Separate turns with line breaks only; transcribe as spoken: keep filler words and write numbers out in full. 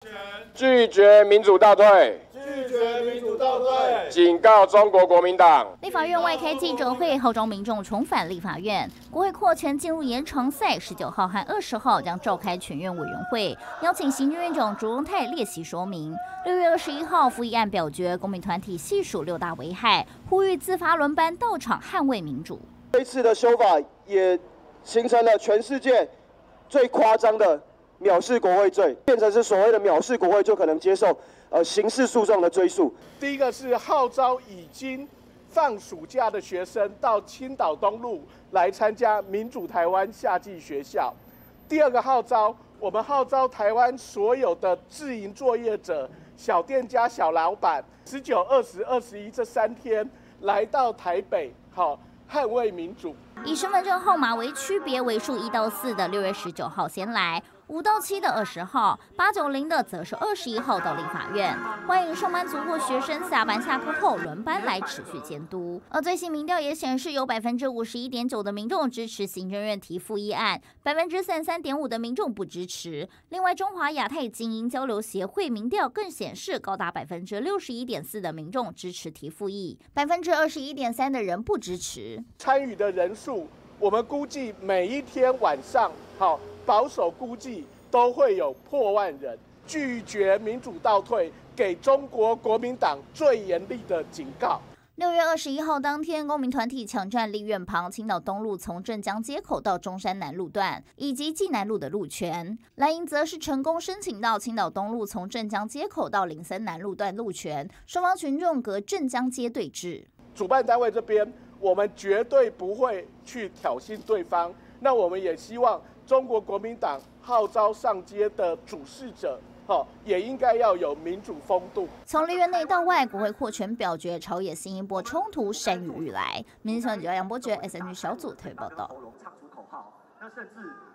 拒绝民主倒退，
拒绝民主倒退，
警告中国国民党。
立法院外开记者会，号召民众重返立法院。国会扩权进入延长赛，十九号和二十号将召开全院委员会，邀请行政院长卓荣泰列席说明。六月二十一号复议案表决，公民团体细数六大危害，呼吁自发轮班到场捍卫民主。
这次的修法也形成了全世界最夸张的藐视国会罪，变成是所谓的藐视国会就可能接受呃刑事诉讼的追诉。
第一个是号召已经放暑假的学生到青岛东路来参加民主台湾夏季学校。第二个号召，我们号召台湾所有的自营作业者、小店家、小老板，十九、二十、二十一这三天来到台北，好捍卫民主。
以身份证号码为区别为数一到四的六月十九号先来，五到七的二十号，八九零的则是二十一号到立法院。欢迎上班族或学生下班下课后轮班来持续监督。而最新民调也显示，有百分之五十一点九的民众支持行政院提复议案，百分之三十三点五的民众不支持。另外，中华亚太精英交流协会民调更显示，高达百分之六十一点四的民众支持提复议，百分之二十一点三的人不支持。
参与的人数，我们估计每一天晚上，好。保守估计都会有破万人，拒绝民主倒退，给中国国民党最严厉的警告。
六月二十一号当天，公民团体抢占立院旁青岛东路从镇江街口到中山南路段，以及济南路的路权。蓝营则是成功申请到青岛东路从镇江街口到林森南路段路权，双方群众隔镇江街对峙。
主办单位这边，我们绝对不会去挑衅对方。那我们也希望中国国民党号召上街的主事者，哦，也应该要有民主风度。
从立院内到外，国会扩权表决，朝野新一波冲突山雨欲来。民进党主要杨伯爵 S N G 小组特别报道。